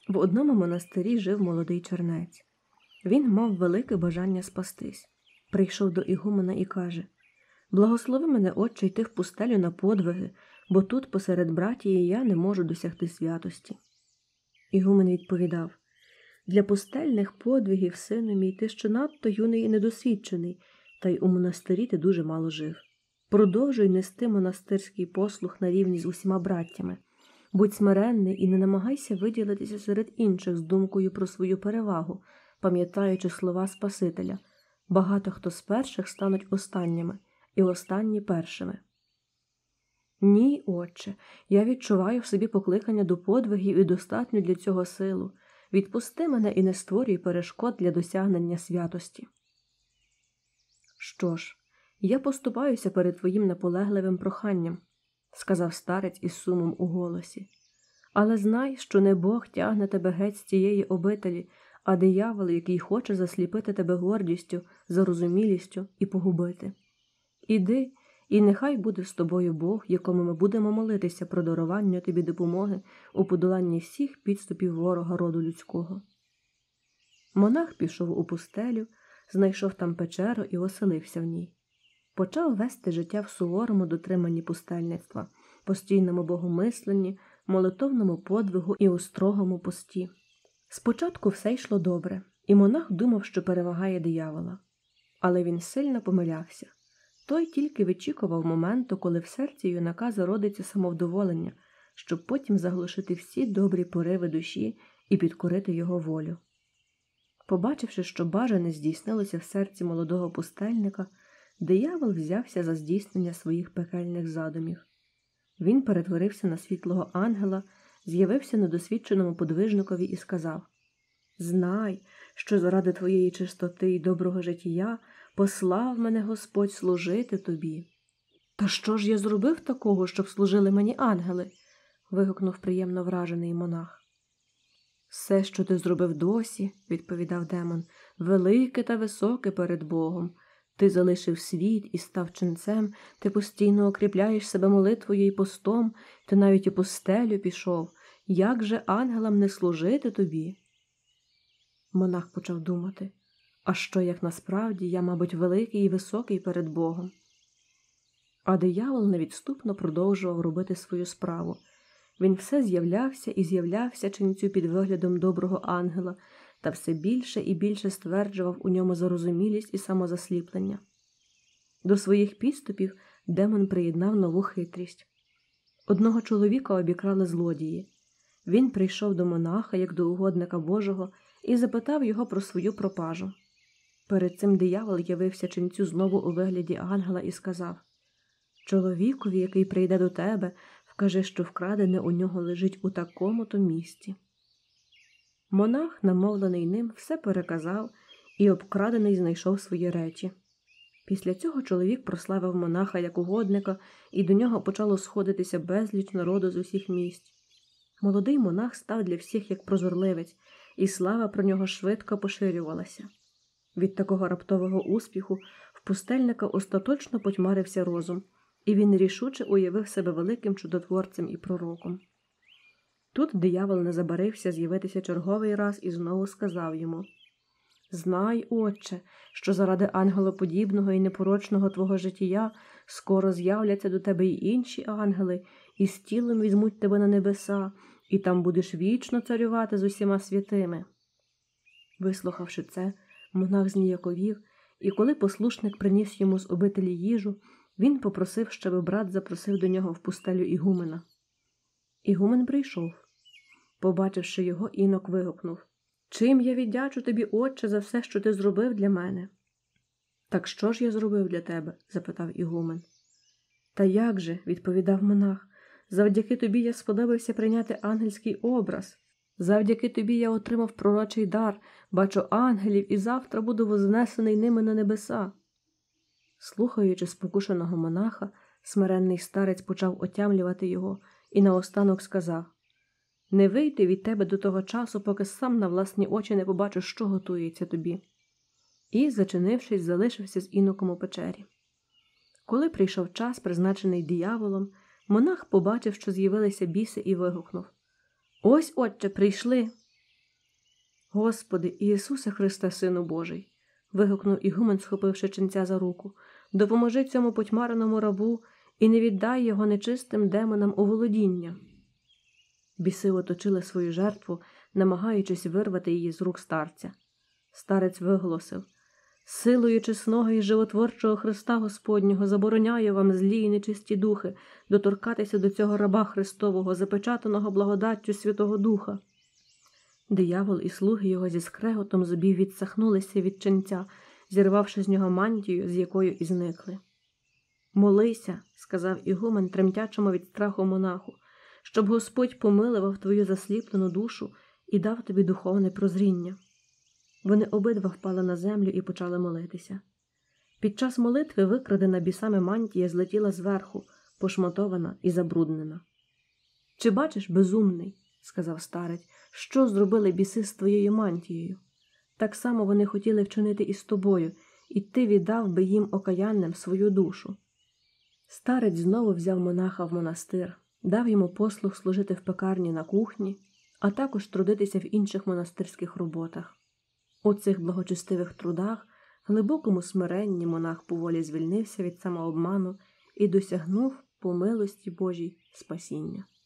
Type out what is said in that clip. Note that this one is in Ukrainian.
В одному монастирі жив молодий чернець. Він мав велике бажання спастись. Прийшов до ігумена і каже: «Благослови мене, отче, йти в пустелю на подвиги, бо тут посеред братії я не можу досягти святості». Ігумен відповідав: «Для пустельних подвигів, сину мій, ти ще надто юний і недосвідчений, та й у монастирі ти дуже мало жив. Продовжуй нести монастирський послух на рівні з усіма браттями. Будь смиренний і не намагайся виділитися серед інших з думкою про свою перевагу, пам'ятаючи слова Спасителя: «Багато хто з перших стануть останніми, і останні першими». Ні, отче, я відчуваю в собі покликання до подвигів і достатню для цього силу. Відпусти мене і не створюй перешкод для досягнення святості. Що ж, я поступаюся перед твоїм наполегливим проханням, сказав старець із сумом у голосі. Але знай, що не Бог тягне тебе геть з цієї обителі, а диявол, який хоче засліпити тебе гордістю, зарозумілістю і погубити. Іди, і нехай буде з тобою Бог, якому ми будемо молитися про дарування тобі допомоги у подоланні всіх підступів ворога роду людського. Монах пішов у пустелю, знайшов там печеру і оселився в ній. Почав вести життя в суворому дотриманні пустельництва, постійному богомисленні, молитовному подвигу і у строгому пості. Спочатку все йшло добре, і монах думав, що перемагає диявола. Але він сильно помилявся. Той тільки вичікував моменту, коли в серці юнака зародиться самовдоволення, щоб потім заглушити всі добрі пориви душі і підкорити його волю. Побачивши, що бажане здійснилося в серці молодого пустельника, диявол взявся за здійснення своїх пекельних задумів. Він перетворився на світлого ангела, з'явився недосвідченому подвижникові і сказав: «Знай, що заради твоєї чистоти і доброго життя послав мене Господь служити тобі». «Та що ж я зробив такого, щоб служили мені ангели?» – вигукнув приємно вражений монах. «Все, що ти зробив досі, – відповідав демон, – велике та високе перед Богом. Ти залишив світ і став ченцем, ти постійно укріпляєш себе молитвою і постом, ти навіть у пустелю пішов. Як же ангелам не служити тобі?» Монах почав думати: а що, як насправді я, мабуть, великий і високий перед Богом? А диявол невідступно продовжував робити свою справу. Він все з'являвся і з'являвся ченцю під виглядом доброго ангела, та все більше і більше стверджував у ньому зарозумілість і самозасліплення. До своїх підступів демон приєднав нову хитрість. Одного чоловіка обікрали злодії. Він прийшов до монаха, як до угодника Божого, і запитав його про свою пропажу. Перед цим диявол явився ченцю знову у вигляді ангела і сказав: «Чоловікові, який прийде до тебе, вкажи, що вкрадене у нього лежить у такому-то місці». Монах, намовлений ним, все переказав, і обкрадений знайшов свої речі. Після цього чоловік прославив монаха як угодника, і до нього почало сходитися безліч народу з усіх місць. Молодий монах став для всіх як прозорливець, і слава про нього швидко поширювалася. Від такого раптового успіху в пустельника остаточно потьмарився розум, і він рішуче уявив себе великим чудотворцем і пророком. Тут диявол не забарився з'явитися черговий раз і знову сказав йому: «Знай, отче, що заради ангелоподібного і непорочного твого життя скоро з'являться до тебе й інші ангели, і з тілом візьмуть тебе на небеса, і там будеш вічно царювати з усіма святими». Вислухавши це, монах зніяковів, і коли послушник приніс йому з обителі їжу, він попросив, щоб брат запросив до нього в пустелю ігумена. Ігумен прийшов. Побачивши його, інок вигукнув: «Чим я віддячу тобі, отче, за все, що ти зробив для мене?» «Так що ж я зробив для тебе?» – запитав ігумен. «Та як же?» – відповідав монах. «Завдяки тобі я сподобався прийняти ангельський образ. Завдяки тобі я отримав пророчий дар, бачу ангелів і завтра буду вознесений ними на небеса». Слухаючи спокушеного монаха, смиренний старець почав отямлювати його і наостанок сказав: «Не вийти від тебе до того часу, поки сам на власні очі не побачу, що готується тобі». І, зачинившись, залишився з іноком у печері. Коли прийшов час, призначений дияволом, монах побачив, що з'явилися біси, і вигукнув: «Ось, отче, прийшли!» Господи, Ісусе Христе, Сину Божий, вигукнув ігумен, схопивши ченця за руку, допоможи цьому потьмареному рабу і не віддай його нечистим демонам у володіння. Біси оточили свою жертву, намагаючись вирвати її з рук старця. Старець виголосив: «Силою чесного і животворчого Христа Господнього забороняю вам, злі й нечисті духи, доторкатися до цього раба Христового, запечатаного благодаттю Святого Духа». Диявол і слуги його зі скреготом зубів відсахнулися від ченця, зірвавши з нього мантію, з якою і зникли. «Молися», – сказав ігумен тремтячому від страху монаху, «щоб Господь помилував твою засліплену душу і дав тобі духовне прозріння». Вони обидва впали на землю і почали молитися. Під час молитви викрадена бісами мантія злетіла зверху, пошматована і забруднена. «Чи бачиш, безумний?» – сказав старець, – «що зробили біси з твоєю мантією? Так само вони хотіли вчинити і з тобою, і ти віддав би їм окаянним свою душу». Старець знову взяв монаха в монастир, дав йому послуг служити в пекарні на кухні, а також трудитися в інших монастирських роботах. У цих благочестивих трудах, глибокому смиренні монах поволі звільнився від самообману і досягнув по милості Божій спасіння.